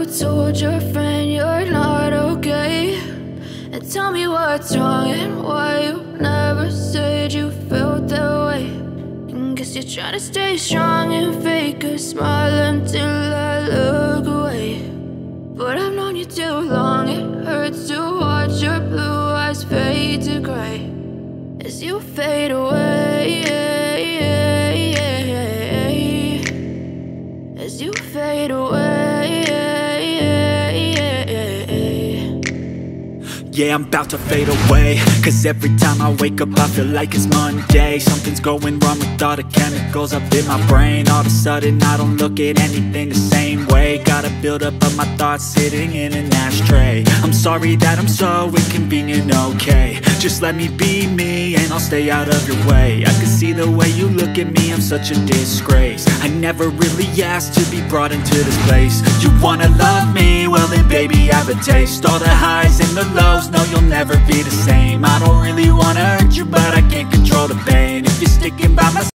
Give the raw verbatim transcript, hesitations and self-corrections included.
told your friend you're not okay? And tell me what's wrong and why you never said you felt that way. And guess you're trying to stay strong and fake a smile until I look away. But I've known you too long, it hurts to watch your blue eyes fade to gray as you fade away, as you fade away. Yeah, I'm about to fade away, cause every time I wake up I feel like it's Monday. Something's going wrong with all the chemicals up in my brain. All of a sudden I don't look at anything the same way. Gotta build up of my thoughts sitting in an ashtray. I'm sorry that I'm so inconvenient, okay? Just let me be me and I'll stay out of your way. I can see the way you look at me, I'm such a disgrace. I never really asked to be brought into this place. You wanna love me? Well then baby, have a taste. All the highs and the lows,